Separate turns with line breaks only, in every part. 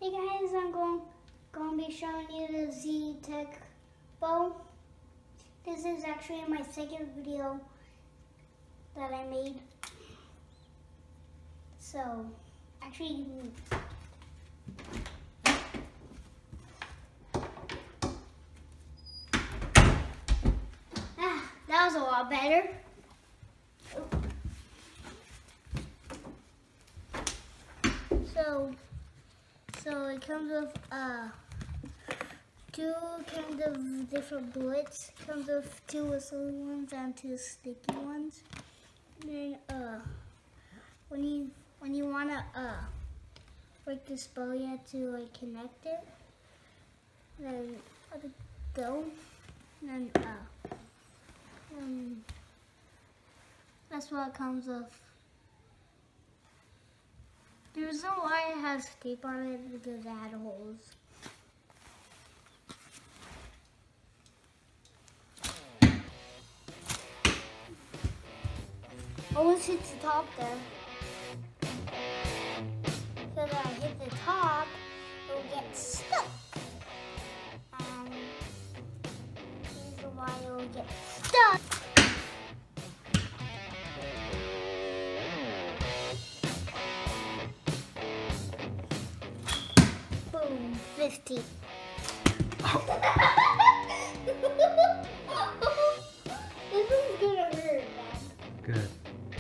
Hey guys, I'm going to be showing you the Z-Tek bow. This is actually my second video that I made. So, actually, that was a lot better. So it comes with two kinds of different bullets. It comes with two whistly ones and two sticky ones. And then when you wanna break this bow, you have to like connect it. Then let it go. And then that's what it comes with. The reason why it has tape on it because it had holes. Almost hit the top there. So that I hit the top, it will get stuck. Here's why it will get stuck. Boom, 50. This one's gonna hurt, Dad.
Good.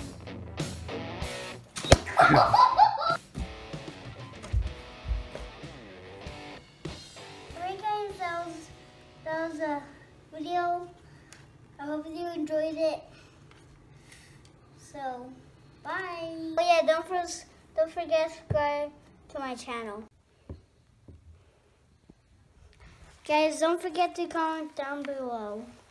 Alright guys, that was a video. I hope you enjoyed it. So, bye. Oh yeah, don't forget to subscribe to my channel. Guys, don't forget to comment down below.